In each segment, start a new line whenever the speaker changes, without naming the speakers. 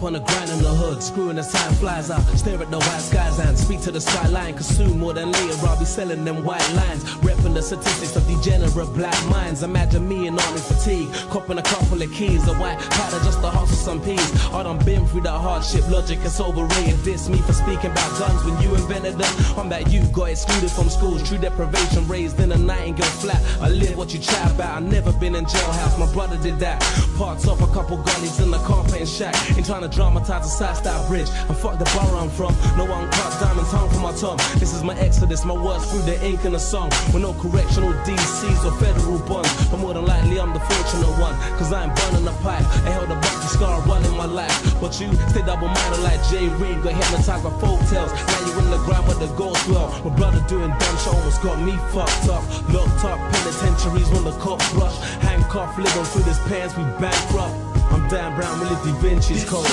up on the grind in the hood, screwing the time flies out, stare at the white skies and speak to the skyline, cause soon more than later I'll be selling them white lines, repping the statistics of degenerate black minds. Imagine me in army fatigue, copping a couple of keys, a white powder just to hustle some peas. I done been through that hardship, logic is overrated. Diss me for speaking about guns when you invented them. I'm that youth, got excluded from schools, true deprivation, raised in a nightingale flat. I live what you chat about, I never been in jailhouse, my brother did that. Parked off a couple gullies in the car painting shack, ain't trying to dramatize a side-style bridge, and fuck the borough I'm from. No one cuts diamonds hung for my tongue. This is my exodus, my words through the ink in a song, with no correctional DCs or federal bonds, but more than likely I'm the fortunate one, cause I ain't burning the pipe. I held a bucket scar running my life, but you stay double-minded like Jay Reed, got hypnotized by folk tales. Now you in the grind with the gold swell. My brother doing dumb shit almost got me fucked up, locked up, penitentiaries when the cops rush, handcuffed, living through this pants, we bankrupt. I'm Dan Brown, Willie Da Vinci's codes.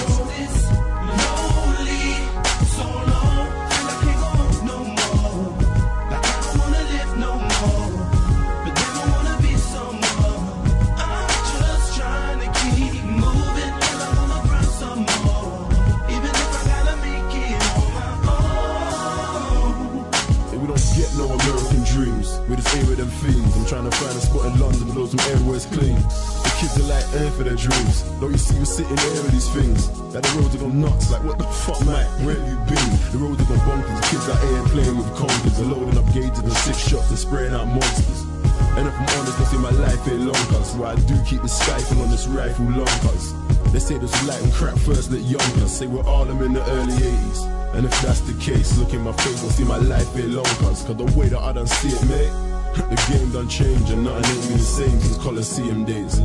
We just aim with them fiends. I'm trying to find a spot in London, blow some airways clean. The kids are like air for their dreams. Don't you see you sitting there with these things? Like the roads are gone nuts, like what the fuck, mate? Where have you been? The roads are gone bonkers. The kids out here playing with conkers. They're loading up gauges and 6 shots and spraying out monsters. And if I'm honest, I see my life ain't long, cuz why I do keep the skyphone on this rifle long, cuz they say this light and crap first lit young, cuz say we're all them in the early 80s. And if that's the case, look in my face, you'll see my life ain't long, cuz the way that I done see it, mate, the game done changed and nothing ain't been the same since Coliseum days.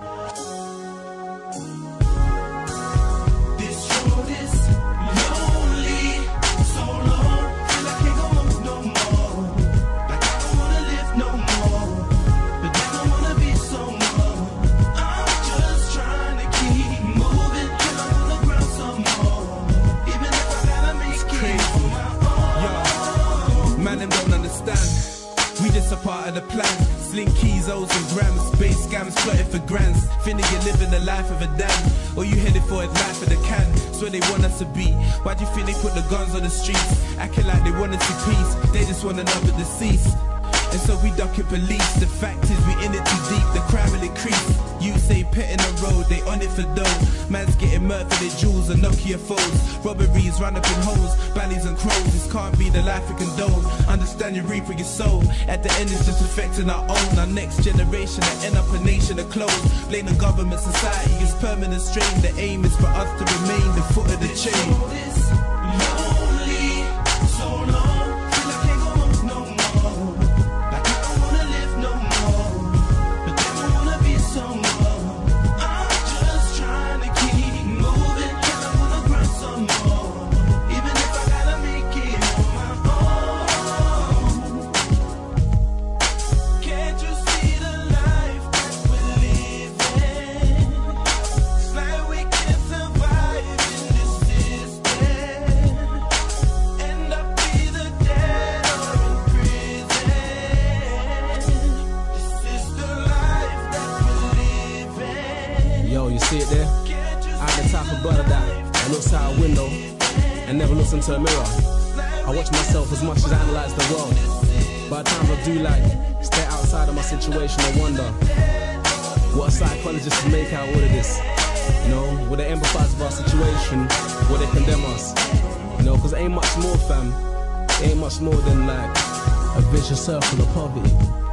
We just a part of the plan. Sling keys, O's and grams, base scams, plotting for grands. Thinking you're living the life of a dam, or you headed for a life of the can. It's where they want us to be. Why do you think they put the guns on the streets? Acting like they wanted to peace, they just want another deceased. And so we ducking police. The fact is we in it too deep, the crime will increase. You say pet in the road, they on it for dough. Man's getting murdered for their jewels and Nokia phones. Robberies run up in holes, bannies and crows. This can't be the life we condone. Understand you reap with your soul. At the end it's just affecting our own. Our next generation that end up a nation of clothes. Blame the government, society is permanent strain. The aim is for us to remain the foot of the chain.
Yo, you see it there? I'm the type of brother that looks out a window and never looks into a mirror. I watch myself as much as I analyze the world. By the time I do, like, stay outside of my situation and wonder what a psychologist would make out of all of this. You know, would they empathize with our situation? Would they condemn us? You know, cause it ain't much more, fam. It ain't much more than like a vicious circle of poverty.